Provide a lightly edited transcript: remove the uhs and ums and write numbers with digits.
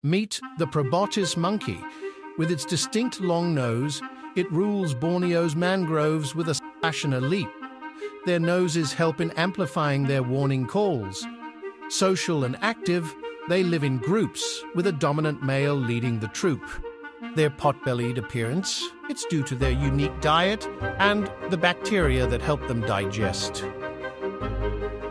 Meet the Proboscis monkey. With its distinct long nose, it rules Borneo's mangroves with a slash and a leap. Their noses help in amplifying their warning calls. Social and active, they live in groups, with a dominant male leading the troop. Their pot-bellied appearance, it's due to their unique diet and the bacteria that help them digest.